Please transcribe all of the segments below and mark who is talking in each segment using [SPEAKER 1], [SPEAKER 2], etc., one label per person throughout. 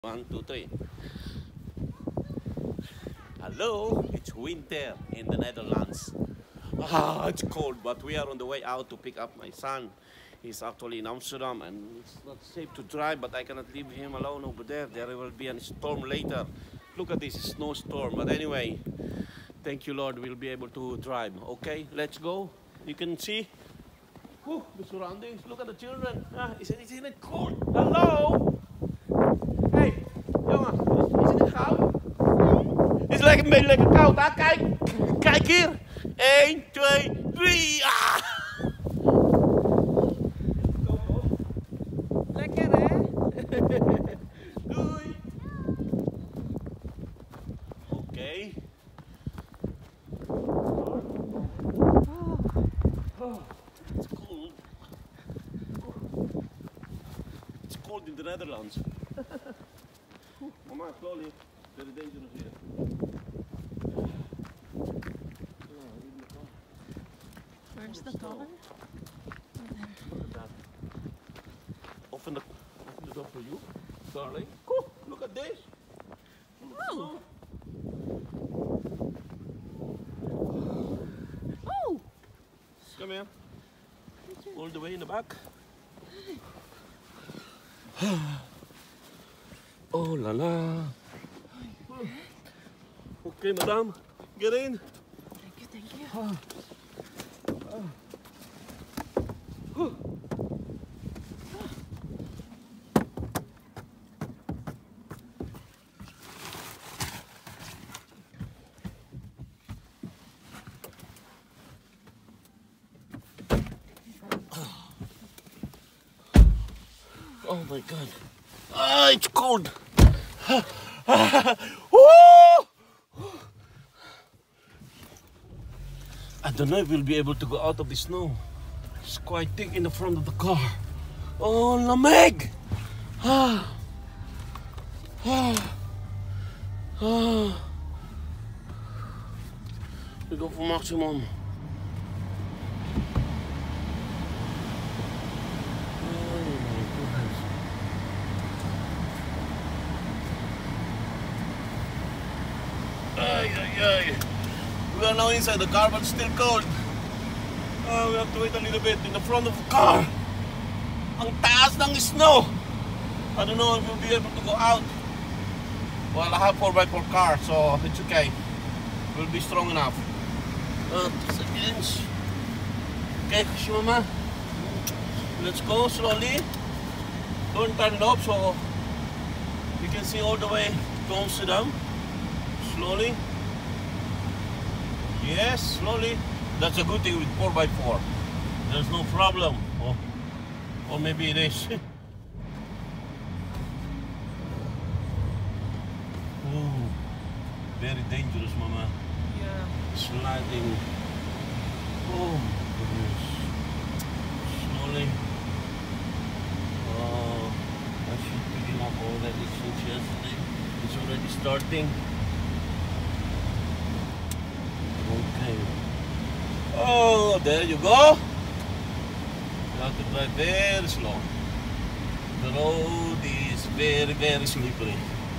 [SPEAKER 1] One, two, three. Hello, it's winter in the Netherlands. It's cold, but we are on the way out to pick up my son. He's actually in Amsterdam and it's not safe to drive, but I cannot leave him alone over there. There will be a storm later. Look at this snowstorm. But anyway, thank you, Lord, we'll be able to drive. Okay, let's go. You can see the surroundings. Look at the children. Isn't it cold? Hello? Hey, jongen, is het koud? Het is lekker, een beetje lekker koud, hè? Kijk, kijk hier. 1, 2, 3.
[SPEAKER 2] Lekker hè?
[SPEAKER 1] Doei. Oké. It's cold. It's cold in the Netherlands. Mama, slowly. Very dangerous here.
[SPEAKER 2] Where's the door?
[SPEAKER 1] Look at that. Open the door for you, darling. Cool. Look at this.
[SPEAKER 2] Oh. Oh.
[SPEAKER 1] Come here. All the way in the back. Oh la la. Okay, madame. Get in.
[SPEAKER 2] Thank you, thank you.
[SPEAKER 1] Oh my God. It's cold. Woo! I don't know if we'll be able to go out of the snow. It's quite thick in the front of the car. Oh, Lameg! We go for maximum. We are now inside the car, but still cold. We have to wait a little bit in the front of the car. Ang taas ng snow. I don't know if we'll be able to go out. Well, I have 4x4 car, so it's okay. We'll be strong enough. 2 seconds. Okay, Mama. Let's go slowly. Don't turn it up so you can see all the way to Amsterdam. Slowly. Yes, slowly. That's a good thing with 4x4. There's no problem. Or maybe it is. Oh, very dangerous, Mama.
[SPEAKER 2] Yeah.
[SPEAKER 1] Sliding. Oh, goodness. Slowly. Oh, I should pick him up already since yesterday. It's already starting. Okay. Oh, there you go. You have to drive very slow. The road is very, very slippery.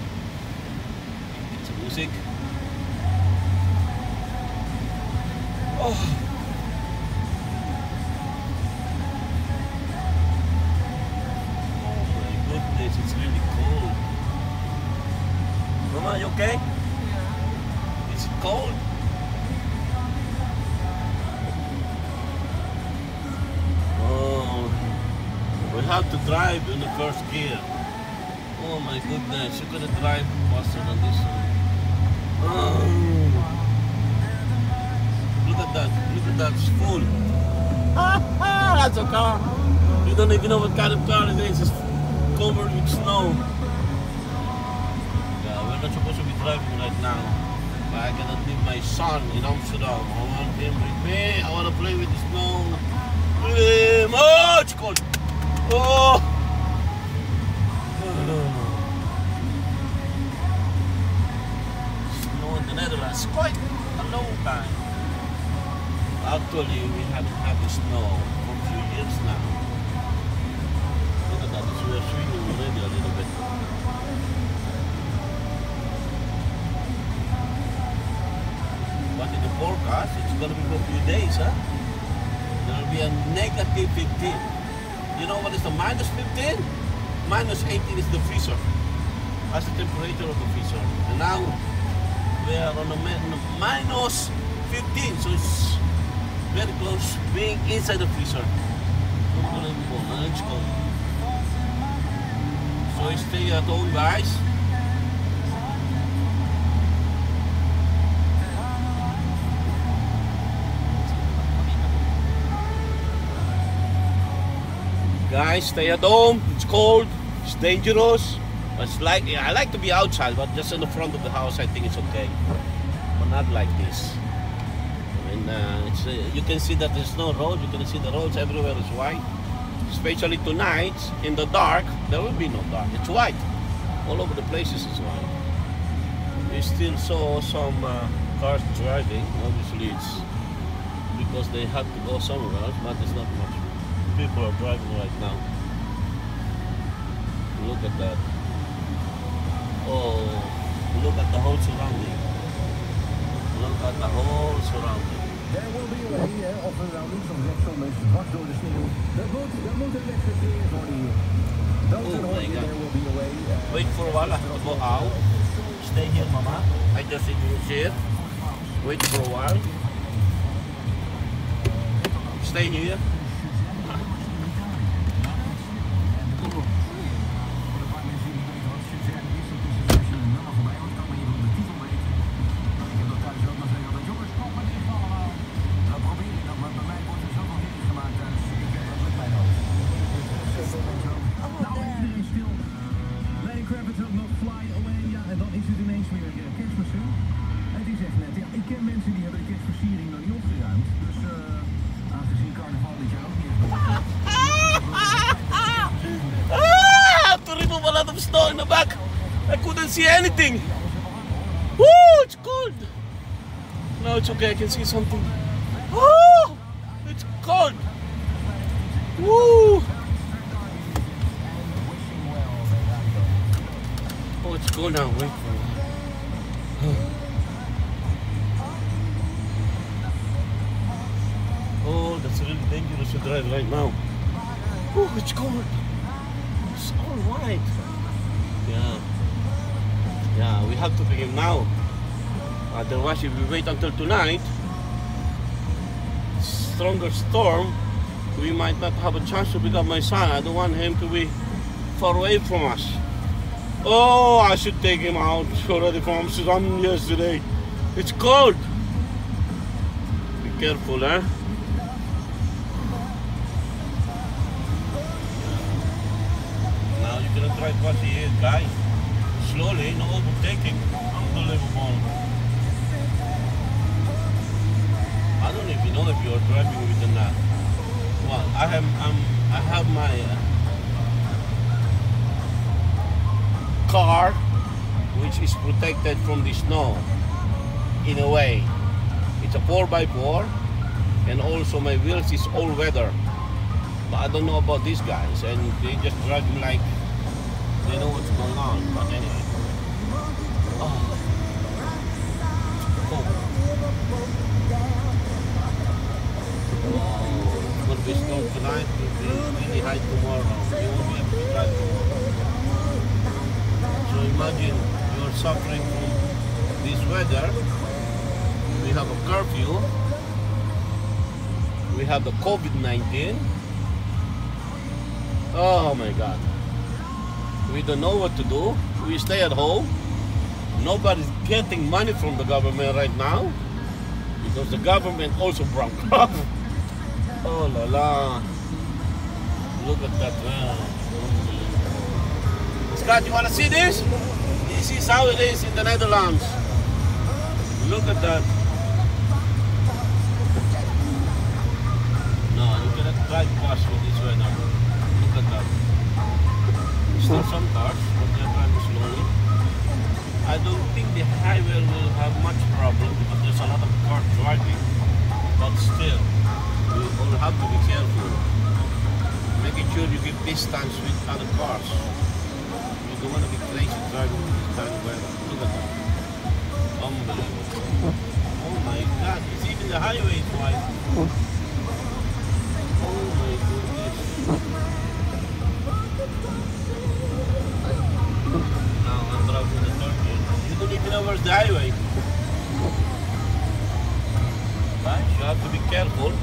[SPEAKER 1] It's music. Oh. Oh my goodness, it's really cold. Mama, you okay?
[SPEAKER 2] Yeah.
[SPEAKER 1] Is it cold? We have to drive in the first gear. Oh my goodness, you're gonna drive faster than this one. Oh. Look at that, it's full. That's a car. You don't even know what kind of car it is, it's covered with snow. Yeah, we're not supposed to be driving right now. But I cannot leave my son in Amsterdam. I want him with me, I want to play with the snow. With him. Oh, it's cold. Oh! Snow in the Netherlands, quite a long time. Actually, we haven't had the snow for a few years now. Look at that, we are swimming already a little bit. gonna be for a few days, huh? There'll be a negative 15. You know what is the minus 15? Minus 18 is the freezer. That's the temperature of the freezer. And now we are on a minus 15, so it's very close being inside the freezer. Unbelievable, man. It's cold. So stay at home, guys. Guys, stay at home. It's cold. It's dangerous. It's like I like to be outside, but just in the front of the house, I think it's okay. But not like this. And you can see that there's no road. You can see the roads everywhere is white. Especially tonight, in the dark, there will be no dark. It's white. All over the places is white. We still saw some cars driving. Obviously, it's because they had to go somewhere else, but there's not much people are driving right now. Look at that. Oh, look at the whole surrounding. Look at the whole surrounding.
[SPEAKER 3] There will be a way of surroundings of rechtsommers dwars door de sneeuw. Dat moet een weg gecreëerd worden hier.
[SPEAKER 1] Oh my God.
[SPEAKER 3] There will be a way.
[SPEAKER 1] Wait for a while, I have to go out. Stay here, Mama. I just sit in the chair. Wait for a while. Stay here. Snow in the back. I couldn't see anything. Woo, it's cold. No, it's okay. I can see something. Woo, it's cold. Woo. Oh, it's cold now. Wait for it. Oh, that's really dangerous to drive right now. Oh, it's cold. It's all white. Yeah, we have to pick him now. Otherwise, if we wait until tonight, stronger storm, we might not have a chance to pick up my son. I don't want him to be far away from us. Oh, I should take him out already from Amsterdam yesterday. It's cold. Be careful, eh? Now you're gonna drive what he is, guys. Slowly, no overtaking. Unbelievable. I don't even know if you're driving with an well, I have my car which is protected from the snow in a way. It's a 4x4 and also my wheels is all weather. But I don't know about these guys and they just driving like they know what's going on. But anyway. Oh. It's going to be snow tonight, it will be really high tomorrow. You won't be able to drive tomorrow. So imagine you're suffering from this weather. We have a curfew. We have the COVID-19. Oh my God. We don't know what to do. We stay at home. Nobody's getting money from the government right now because the government also broke up. Oh la la. Look at that. Scott, you want to see this? This is how it is in the Netherlands. Look at that. No, you cannot drive past with this weather. Look at that. Still some cars, but they're driving slowly. I don't think the highway will have much problem because there's a lot of cars driving. But still, we all have to be careful. Making sure you give distance with other cars. You don't want to be crazy driving with this kind of weather. Look at that. Unbelievable. Oh my God, it's even the highway is wide. Oh my goodness. Now I'm driving the third gear. You don't even know where's the highway. Right? You have to be careful.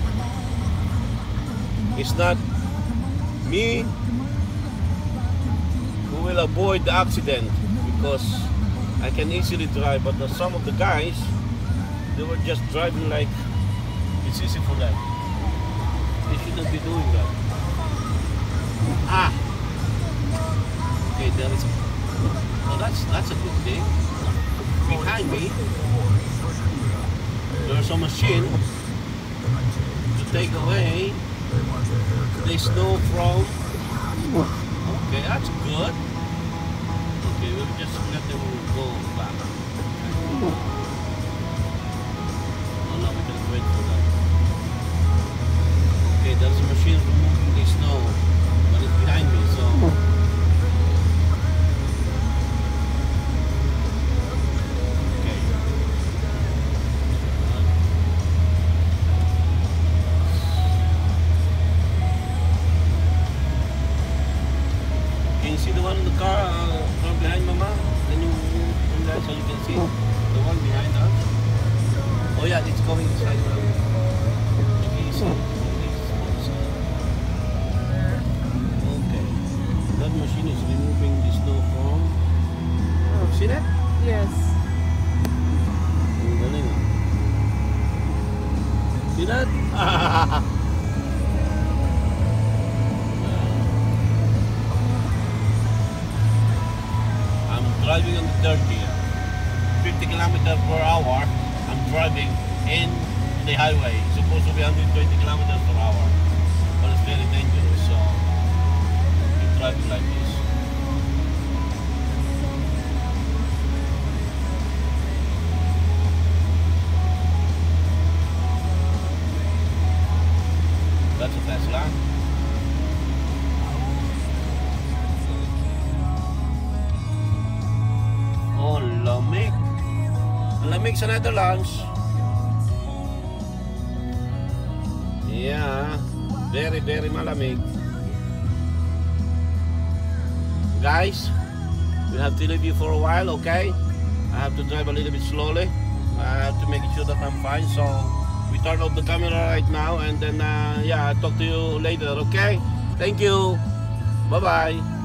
[SPEAKER 1] It's not me who will avoid the accident because I can easily drive, but some of the guys, they were just driving like it's easy for them. They shouldn't be doing that. Ah! Okay, there is. Oh, that's a good thing. Behind me, there's a machine to take away the snow from. Okay, that's good. Okay, we'll just let them go back. Oh no, we can wait for that. Okay, there's a machine removing the snow, but it's behind me, so. Okay. Can you see the one in the car from behind, Mama? Can you turn that so you can see the one behind us? Oh yeah, it's coming inside now. Okay, so okay, that machine is removing the snow from. Oh, see that?
[SPEAKER 2] Yes.
[SPEAKER 1] Ang galing, ah. See that? I'm driving on the third gear, 50 kilometers per hour. I'm driving in the highway. It's supposed to be 120 kilometers per hour, but it's very dangerous. So keep driving like this. That's a Tesla. Oh, lamig. Lamig sa Netherlands. Yeah, very, very malamig. Guys, we have to leave you for a while, okay? I have to drive a little bit slowly. I have to make sure that I'm fine. So we turn off the camera right now, and then yeah, I'll talk to you later, okay? Thank you. Bye-bye.